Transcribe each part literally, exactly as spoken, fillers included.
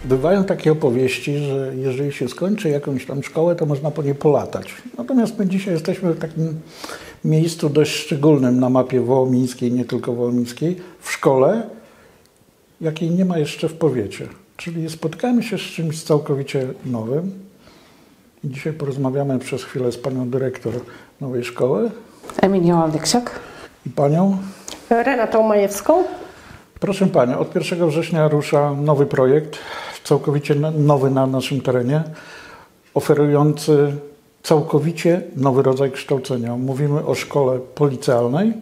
Bywają takie opowieści, że jeżeli się skończy jakąś tam szkołę, to można po niej polatać. Natomiast my dzisiaj jesteśmy w takim miejscu dość szczególnym na mapie wołomińskiej, nie tylko wołomińskiej, w szkole, jakiej nie ma jeszcze w powiecie. Czyli spotkamy się z czymś całkowicie nowym. I dzisiaj porozmawiamy przez chwilę z panią dyrektor nowej szkoły. Emilią Aldeksiak. I panią Renatą Majewską. Proszę panią, od pierwszego września rusza nowy projekt, całkowicie nowy na naszym terenie, oferujący całkowicie nowy rodzaj kształcenia. Mówimy o szkole policealnej,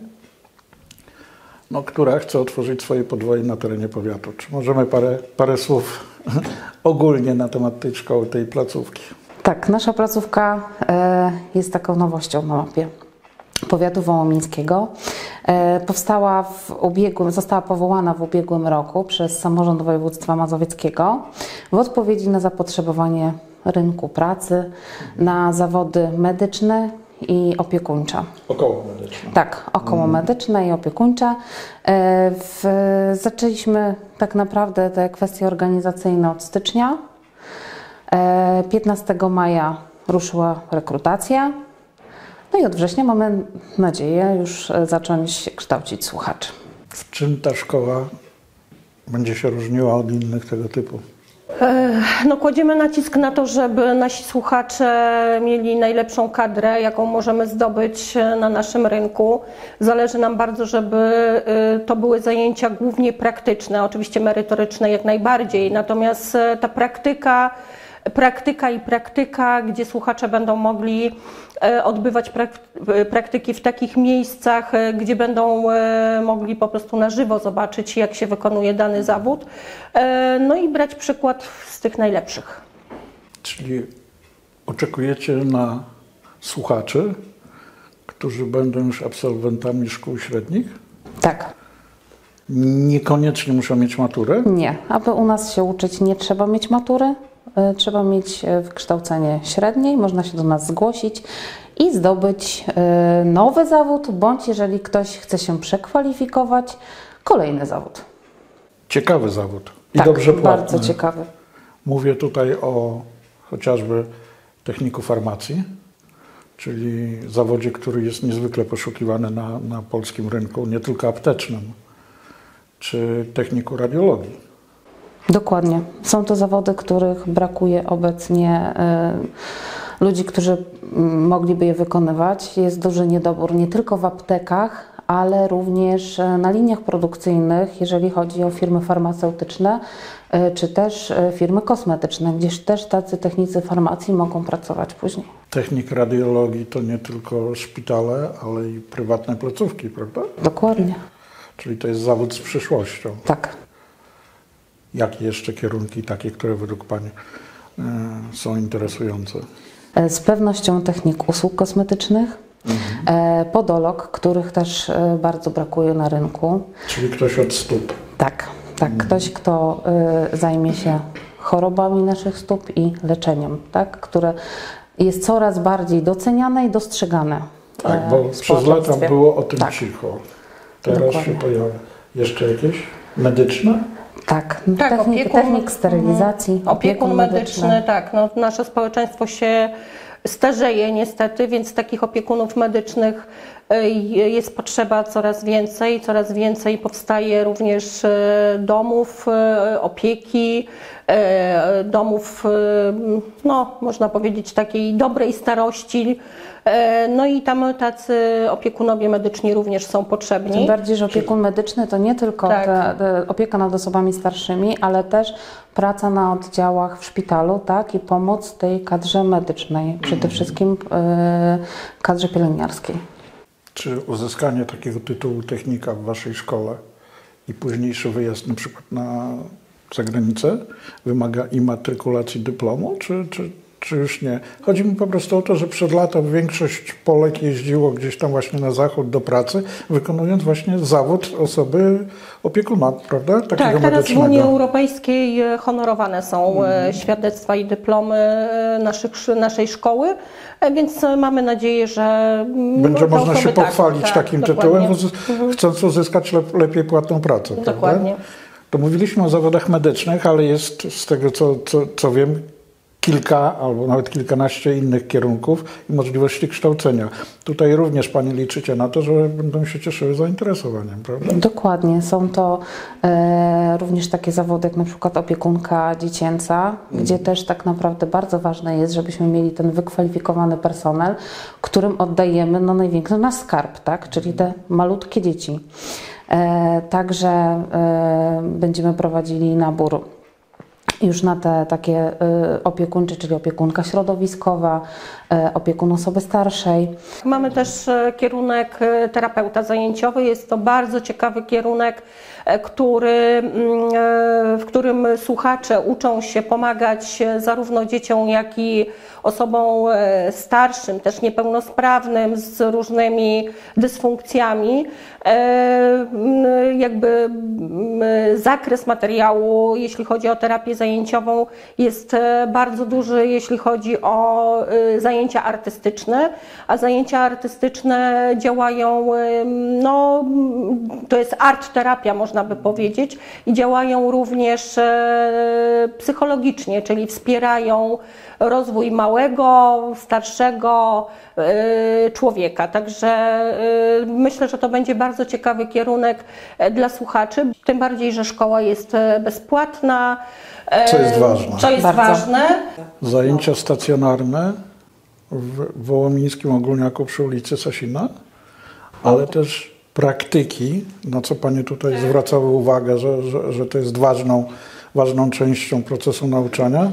no, która chce otworzyć swoje podwoje na terenie powiatu. Czy możemy parę, parę słów ogólnie na temat tej szkoły, tej placówki? Tak, nasza placówka jest taką nowością na mapie powiatu wołomińskiego. Powstała w ubiegłym, została powołana w ubiegłym roku przez Samorząd Województwa Mazowieckiego w odpowiedzi na zapotrzebowanie rynku pracy, na zawody medyczne i opiekuńcze. Około medyczne. Tak, około medyczne i opiekuńcze. W, zaczęliśmy tak naprawdę te kwestie organizacyjne od stycznia. piętnastego maja ruszyła rekrutacja. No i od września mamy nadzieję już zacząć kształcić słuchaczy. W czym ta szkoła będzie się różniła od innych tego typu? No, kładziemy nacisk na to, żeby nasi słuchacze mieli najlepszą kadrę, jaką możemy zdobyć na naszym rynku. Zależy nam bardzo, żeby to były zajęcia głównie praktyczne, oczywiście merytoryczne jak najbardziej, natomiast ta praktyka, praktyka i praktyka, gdzie słuchacze będą mogli odbywać praktyki w takich miejscach, gdzie będą mogli po prostu na żywo zobaczyć, jak się wykonuje dany zawód, no i brać przykład z tych najlepszych. Czyli oczekujecie na słuchaczy, którzy będą już absolwentami szkół średnich? Tak. Niekoniecznie muszą mieć maturę? Nie. Aby u nas się uczyć, nie trzeba mieć matury. Trzeba mieć wykształcenie średnie, można się do nas zgłosić i zdobyć nowy zawód, bądź jeżeli ktoś chce się przekwalifikować, kolejny zawód. Ciekawy zawód i tak, dobrze płatny. Bardzo ciekawy. Mówię tutaj o chociażby techniku farmacji, czyli zawodzie, który jest niezwykle poszukiwany na, na polskim rynku, nie tylko aptecznym, czy techniku radiologii. Dokładnie. Są to zawody, których brakuje obecnie y, ludzi, którzy mogliby je wykonywać. Jest duży niedobór nie tylko w aptekach, ale również na liniach produkcyjnych, jeżeli chodzi o firmy farmaceutyczne, y, czy też y, firmy kosmetyczne, gdzieś też tacy technicy farmacji mogą pracować później. Technik radiologii to nie tylko szpitale, ale i prywatne placówki, prawda? Dokładnie. Czyli to jest zawód z przyszłością. Tak. Jakie jeszcze kierunki takie, które według pani y, są interesujące? Z pewnością technik usług kosmetycznych, mhm. podolog, których też bardzo brakuje na rynku. Czyli ktoś od stóp. Tak, tak. Mhm. Ktoś, kto y, zajmie się chorobami naszych stóp i leczeniem, tak, które jest coraz bardziej doceniane i dostrzegane. Tak, bo przez lata było o tym tak. cicho. Teraz Dokładnie. się pojawia. Jeszcze jakieś medyczne? Tak, tak technik, opiekun, technik sterylizacji, opiekun, opiekun medyczny. medyczny. Tak, no, nasze społeczeństwo się starzeje niestety, więc takich opiekunów medycznych jest potrzeba coraz więcej. Coraz więcej powstaje również domów opieki, domów, no, można powiedzieć, takiej dobrej starości. No i tam tacy opiekunowie medyczni również są potrzebni. Tym bardziej, że opiekun medyczny to nie tylko tak. te, te opieka nad osobami starszymi, ale też praca na oddziałach w szpitalu, tak, i pomoc tej kadrze medycznej, przede wszystkim yy, kadrze pielęgniarskiej. Czy uzyskanie takiego tytułu technika w waszej szkole i późniejszy wyjazd na przykład na zagranicę wymaga imatrykulacji dyplomu, czy, czy, czy już nie? Chodzi mi po prostu o to, że przed laty większość Polek jeździło gdzieś tam właśnie na zachód do pracy, wykonując właśnie zawód osoby opiekuna, prawda? Takiego tak, teraz medycznego. w Unii Europejskiej honorowane są hmm. świadectwa i dyplomy naszych, naszej szkoły, więc mamy nadzieję, że będzie można się pochwalić tak, takim tak, tytułem, dokładnie. chcąc uzyskać lepiej płatną pracę. Dokładnie. Prawda? To mówiliśmy o zawodach medycznych, ale jest z tego, co, co, co wiem, kilka albo nawet kilkanaście innych kierunków i możliwości kształcenia. Tutaj również Pani liczycie na to, że będą się cieszyły zainteresowaniem, prawda? Dokładnie. Są to e, również takie zawody jak na przykład opiekunka dziecięca, mm. gdzie też tak naprawdę bardzo ważne jest, żebyśmy mieli ten wykwalifikowany personel, którym oddajemy no, największy nasz skarb, tak? Czyli te malutkie dzieci. E, także e, będziemy prowadzili nabór już na te takie y, opiekuńcze, czyli opiekunka środowiskowa, y, opiekun osoby starszej. Mamy też kierunek terapeuta zajęciowy. Jest to bardzo ciekawy kierunek, który, w którym słuchacze uczą się pomagać zarówno dzieciom, jak i osobom starszym, też niepełnosprawnym, z różnymi dysfunkcjami. Jakby zakres materiału, jeśli chodzi o terapię zajęciową, jest bardzo duży, jeśli chodzi o zajęcia artystyczne, a zajęcia artystyczne działają, no to jest art terapia, można by powiedzieć, i działają również psychologicznie, czyli wspierają rozwój małego, starszego człowieka. Także myślę, że to będzie bardzo ciekawy kierunek dla słuchaczy, tym bardziej, że szkoła jest bezpłatna. Co jest ważne. Co jest Bardzo. ważne. Zajęcia stacjonarne w Wołomińskim Ogólniaku przy ulicy Sasina, ale też praktyki, na co Panie tutaj zwracały uwagę, że, że, że to jest ważną, ważną częścią procesu nauczania.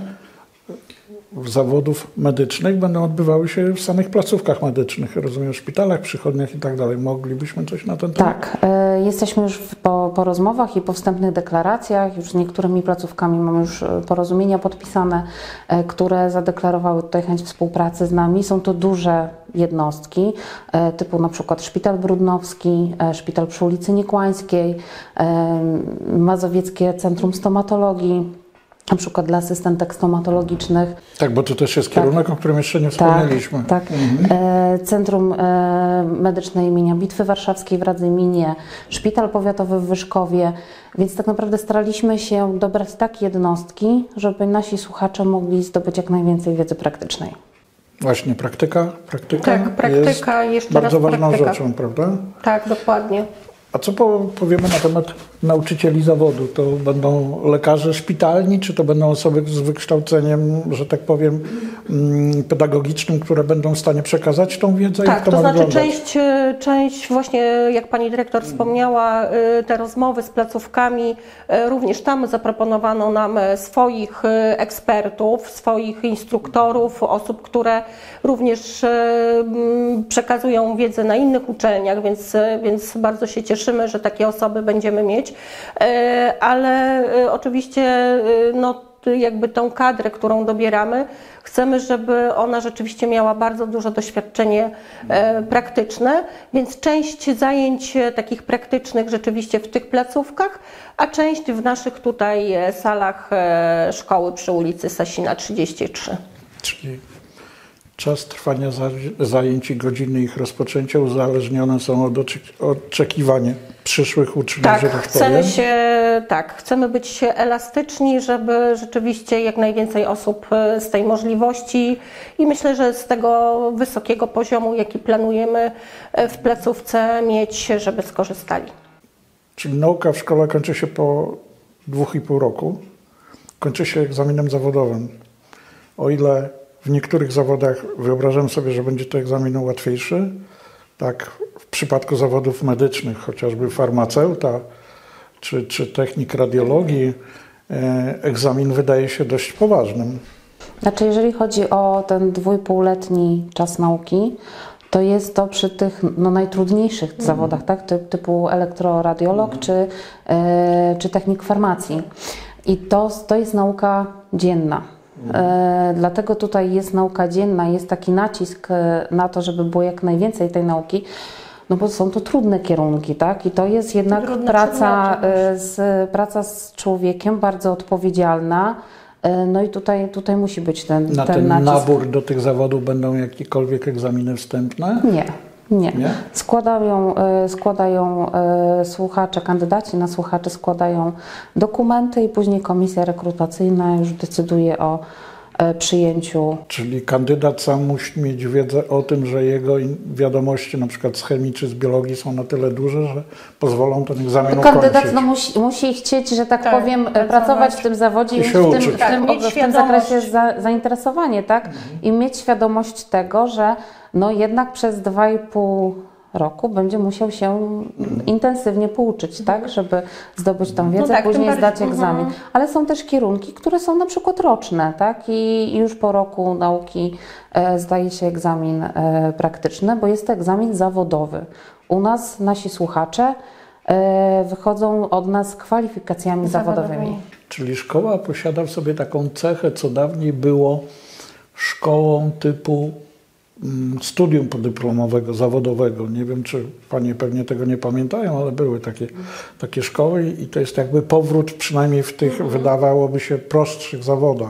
Zawodów medycznych będą odbywały się w samych placówkach medycznych, rozumiem, w szpitalach, przychodniach i tak dalej. Moglibyśmy coś na ten temat? Tak, y, jesteśmy już w, po, po rozmowach i po wstępnych deklaracjach, już z niektórymi placówkami mamy już porozumienia podpisane, y, które zadeklarowały tutaj chęć współpracy z nami. Są to duże jednostki, y, typu na przykład Szpital Brudnowski, y, Szpital przy ulicy Niekłańskiej, y, Mazowieckie Centrum Stomatologii, na przykład dla asystentek stomatologicznych. Tak, bo to też jest kierunek, tak, o którym jeszcze nie wspomnieliśmy. Tak, tak. Mhm. E, Centrum e, Medyczne imienia Bitwy Warszawskiej w Radzyminie, Szpital Powiatowy w Wyszkowie, więc tak naprawdę staraliśmy się dobrać takie jednostki, żeby nasi słuchacze mogli zdobyć jak najwięcej wiedzy praktycznej. Właśnie, praktyka, praktyka, Tak, praktyka, jest jeszcze bardzo raz ważną praktyka. rzeczą, prawda? Tak, dokładnie. A co po, powiemy na temat nauczycieli zawodu? To będą lekarze szpitalni, czy to będą osoby z wykształceniem, że tak powiem, pedagogicznym, które będą w stanie przekazać tą wiedzę? Tak, Jak to, to ma znaczy wyglądać? część, część właśnie, jak Pani Dyrektor wspomniała, te rozmowy z placówkami, również tam zaproponowano nam swoich ekspertów, swoich instruktorów, osób, które również przekazują wiedzę na innych uczelniach, więc, więc bardzo się cieszymy, że takie osoby będziemy mieć, ale oczywiście no, jakby tą kadrę, którą dobieramy, chcemy, żeby ona rzeczywiście miała bardzo duże doświadczenie praktyczne, więc część zajęć takich praktycznych rzeczywiście w tych placówkach, a część w naszych tutaj salach szkoły przy ulicy Sasina trzydzieści trzy. Czyli czas trwania zajęć i godziny ich rozpoczęcia uzależnione są od oczekiwań przyszłych uczniów, tak, że tak chcemy powiem. się, tak, chcemy być elastyczni, żeby rzeczywiście jak najwięcej osób z tej możliwości i myślę, że z tego wysokiego poziomu, jaki planujemy w placówce mieć, żeby skorzystali. Czyli nauka w szkole kończy się po dwóch i pół roku, kończy się egzaminem zawodowym. O ile w niektórych zawodach wyobrażam sobie, że będzie to egzamin łatwiejszy, tak w przypadku zawodów medycznych, chociażby farmaceuta czy, czy technik radiologii, egzamin wydaje się dość poważnym. Znaczy, jeżeli chodzi o ten dwójpółletni czas nauki, to jest to przy tych no, najtrudniejszych mhm. zawodach, tak, typu elektroradiolog mhm. czy, e, czy technik farmacji. I to, to jest nauka dzienna. E, dlatego tutaj jest nauka dzienna, jest taki nacisk na to, żeby było jak najwięcej tej nauki, no bo są to trudne kierunki, tak? I to jest jednak trudne praca z, praca z człowiekiem bardzo odpowiedzialna, e, no i tutaj, tutaj musi być ten, na ten, ten nacisk. nabór do tych zawodów będą jakiekolwiek egzaminy wstępne? Nie. Nie. Nie? Składają, y, składają y, słuchacze, kandydaci na słuchaczy składają dokumenty i później komisja rekrutacyjna już decyduje o y, przyjęciu. Czyli kandydat sam musi mieć wiedzę o tym, że jego in- wiadomości na przykład z chemii czy z biologii są na tyle duże, że pozwolą ten egzamin Kandydat ukończyć. no, musi, musi chcieć, że tak, Tak, powiem, pracować. pracować w tym zawodzie I i, się w tym, uczyć. w Tak, tym, mieć w tym świadomość. zakresie za, zainteresowanie, tak? I mieć świadomość tego, że no jednak przez dwa i pół roku będzie musiał się intensywnie pouczyć, tak, żeby zdobyć tą wiedzę, tak, tym później bardziej- zdać mhm. egzamin. Ale są też kierunki, które są na przykład roczne, tak, i już po roku nauki e, zdaje się egzamin e, praktyczny, bo jest to egzamin zawodowy. U nas nasi słuchacze e, wychodzą od nas z kwalifikacjami zawodowymi. Zawodowymi. Czyli szkoła posiada w sobie taką cechę, co dawniej było szkołą typu mm, studium podyplomowego, zawodowego. Nie wiem, czy panie pewnie tego nie pamiętają, ale były takie, takie szkoły i to jest jakby powrót przynajmniej w tych, wydawałoby się, prostszych zawodach.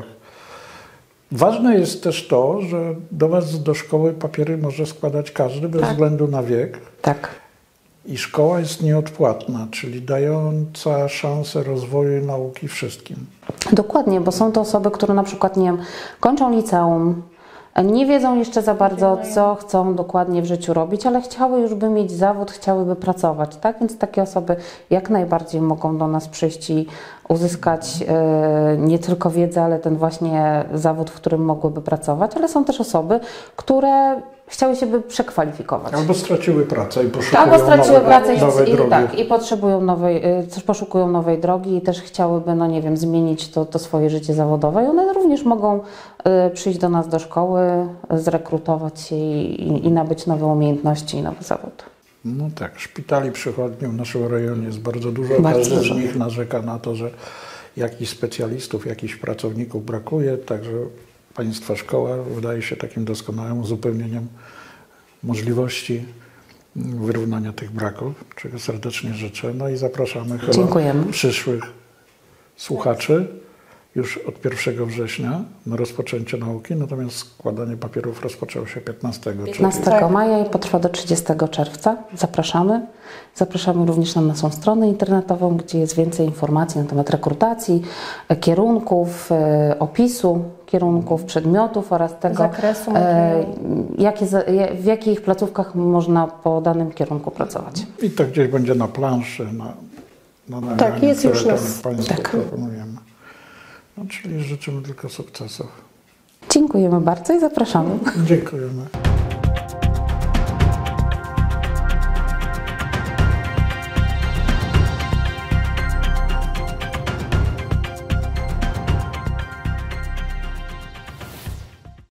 Ważne jest też to, że do was do szkoły papiery może składać każdy bez względu na wiek. Tak. I szkoła jest nieodpłatna, czyli dająca szansę rozwoju nauki wszystkim. Dokładnie, bo są to osoby, które na przykład, nie wiem, kończą liceum, nie wiedzą jeszcze za bardzo, co chcą dokładnie w życiu robić, ale chciały już by mieć zawód, chciałyby pracować, tak? Więc takie osoby jak najbardziej mogą do nas przyjść i uzyskać e, nie tylko wiedzę, ale ten właśnie zawód, w którym mogłyby pracować, ale są też osoby, które chciały się by przekwalifikować. Albo straciły pracę i poszukują Albo straciły nowe, pracę i, nowej i, drogi. tak, i potrzebują nowej, y, też poszukują nowej drogi i też chciałyby, no nie wiem, zmienić to, to swoje życie zawodowe i one również mogą y, przyjść do nas do szkoły, y, zrekrutować się i, i, i nabyć nowe umiejętności i nowy zawód. No tak, szpitali przychodni w naszym rejonie jest bardzo dużo. Bardzo Każdy dużo. z nich narzeka na to, że jakichś specjalistów, jakichś pracowników brakuje, także Państwa szkoła wydaje się takim doskonałym uzupełnieniem możliwości wyrównania tych braków, czego serdecznie życzę. No i zapraszamy chyba Dziękujemy. przyszłych słuchaczy już od pierwszego września na rozpoczęcie nauki, natomiast składanie papierów rozpoczęło się piętnastego. czyli piętnastego Tak. maja i potrwa do trzydziestego czerwca. Zapraszamy. Zapraszamy również na naszą stronę internetową, gdzie jest więcej informacji na temat rekrutacji, e, kierunków, e, opisu kierunków, przedmiotów oraz tego, Zakresu e, materiału. jakie, za- ja- w jakich placówkach można po danym kierunku pracować. I to gdzieś będzie na planszy, na, na nagraniu, Tak, jest które już tam nas- Państwu tak. proponujemy. No, czyli życzymy tylko sukcesów. Dziękujemy bardzo i zapraszamy. Dziękujemy.